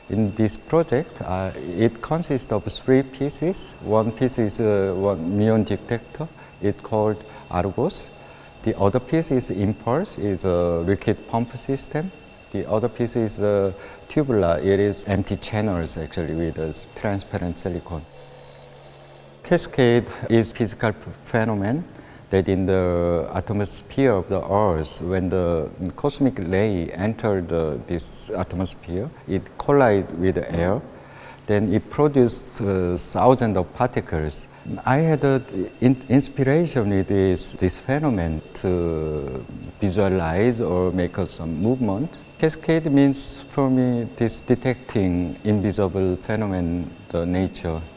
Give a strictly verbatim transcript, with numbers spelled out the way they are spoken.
In this project, uh, it consists of three pieces. One piece is uh, one muon detector. It's called Argos. The other piece is Impulse. It's a liquid pump system. The other piece is uh, Tubular. It is empty channels actually with a transparent silicon. Cascade is physical phenomenon that in the atmosphere of the Earth, when the cosmic ray entered the, this atmosphere, it collides with the air, then it produced uh, thousands of particles. I had an in inspiration with this, this phenomenon to visualize or make some movement. Cascade means for me this detecting invisible phenomenon, the nature.